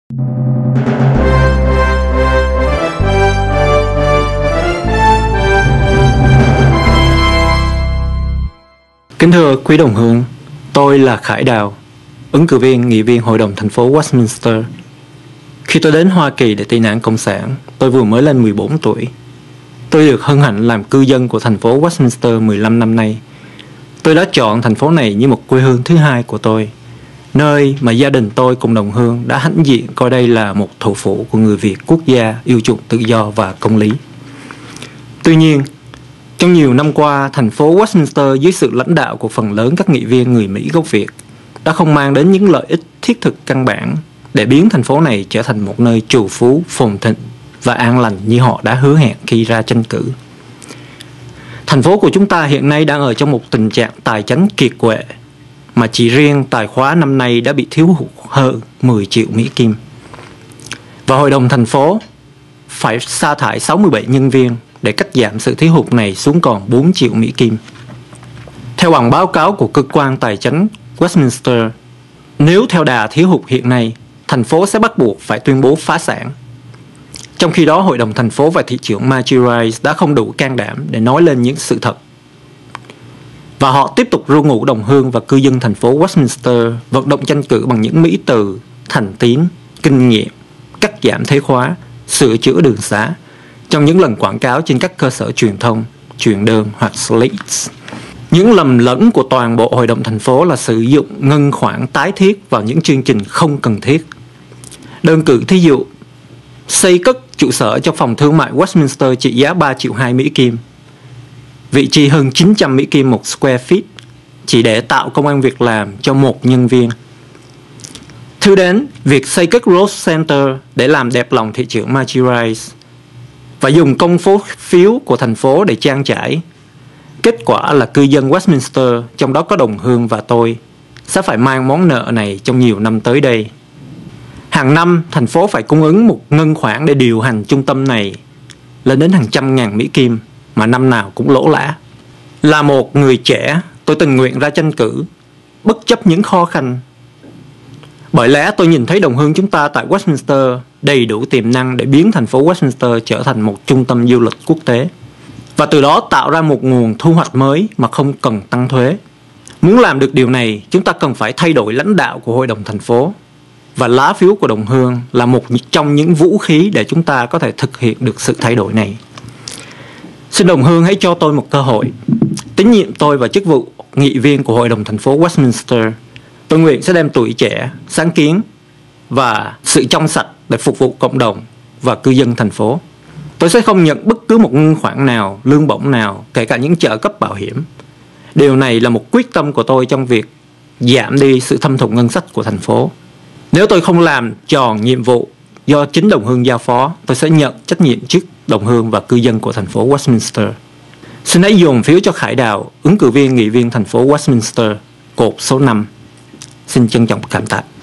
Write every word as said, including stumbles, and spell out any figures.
Kính thưa quý đồng hương, tôi là Khải Đào, ứng cử viên nghị viên Hội đồng thành phố Westminster. Khi tôi đến Hoa Kỳ để tị nạn cộng sản, tôi vừa mới lên mười bốn tuổi. Tôi được hân hạnh làm cư dân của thành phố Westminster mười lăm năm nay. Tôi đã chọn thành phố này như một quê hương thứ hai của tôi, nơi mà gia đình tôi cùng đồng hương đã hãnh diện coi đây là một thủ phủ của người Việt quốc gia yêu chuộng tự do và công lý. Tuy nhiên, trong nhiều năm qua, thành phố Westminster dưới sự lãnh đạo của phần lớn các nghị viên người Mỹ gốc Việt đã không mang đến những lợi ích thiết thực căn bản để biến thành phố này trở thành một nơi trù phú, phồn thịnh và an lành như họ đã hứa hẹn khi ra tranh cử. Thành phố của chúng ta hiện nay đang ở trong một tình trạng tài chánh kiệt quệ, mà chỉ riêng tài khóa năm nay đã bị thiếu hụt hơn mười triệu Mỹ Kim. Và Hội đồng thành phố phải sa thải sáu mươi bảy nhân viên để cắt giảm sự thiếu hụt này xuống còn bốn triệu Mỹ Kim. Theo bản báo cáo của cơ quan tài chánh Westminster, nếu theo đà thiếu hụt hiện nay, thành phố sẽ bắt buộc phải tuyên bố phá sản. Trong khi đó, Hội đồng thành phố và thị trưởng Margie Rice đã không đủ can đảm để nói lên những sự thật. Và họ tiếp tục ru ngủ đồng hương và cư dân thành phố Westminster vận động tranh cử bằng những mỹ từ thành tín, kinh nghiệm, cắt giảm thuế khóa, sửa chữa đường xá trong những lần quảng cáo trên các cơ sở truyền thông, truyền đơn hoặc slates. Những lầm lẫn của toàn bộ Hội đồng thành phố là sử dụng ngân khoản tái thiết vào những chương trình không cần thiết. Đơn cử thí dụ, xây cất trụ sở cho phòng thương mại Westminster trị giá ba triệu hai Mỹ Kim, vị trí hơn chín trăm Mỹ Kim một square feet, chỉ để tạo công ăn việc làm cho một nhân viên. Thứ đến, việc xây cất Rose Center để làm đẹp lòng thị trưởng Margie Rice và dùng công phố phiếu của thành phố để trang trải. Kết quả là cư dân Westminster, trong đó có đồng hương và tôi, sẽ phải mang món nợ này trong nhiều năm tới đây. Hàng năm, thành phố phải cung ứng một ngân khoản để điều hành trung tâm này lên đến hàng trăm ngàn Mỹ Kim, mà năm nào cũng lỗ lã. Là một người trẻ, tôi tình nguyện ra tranh cử, bất chấp những khó khăn. Bởi lẽ tôi nhìn thấy đồng hương chúng ta tại Westminster đầy đủ tiềm năng để biến thành phố Westminster trở thành một trung tâm du lịch quốc tế, và từ đó tạo ra một nguồn thu hoạch mới mà không cần tăng thuế. Muốn làm được điều này, chúng ta cần phải thay đổi lãnh đạo của Hội đồng thành phố, và lá phiếu của đồng hương là một trong những vũ khí để chúng ta có thể thực hiện được sự thay đổi này. Xin đồng hương hãy cho tôi một cơ hội, tín nhiệm tôi vào chức vụ nghị viên của Hội đồng thành phố Westminster. Tôi nguyện sẽ đem tuổi trẻ, sáng kiến và sự trong sạch để phục vụ cộng đồng và cư dân thành phố. Tôi sẽ không nhận bất cứ một ngân khoản nào, lương bổng nào, kể cả những trợ cấp bảo hiểm. Điều này là một quyết tâm của tôi trong việc giảm đi sự thâm thủng ngân sách của thành phố. Nếu tôi không làm tròn nhiệm vụ do chính đồng hương giao phó, tôi sẽ nhận trách nhiệm trước đồng hương và cư dân của thành phố Westminster. Xin hãy dồn phiếu cho Khải Đào, ứng cử viên nghị viên thành phố Westminster, cột số năm. Xin trân trọng cảm tạ.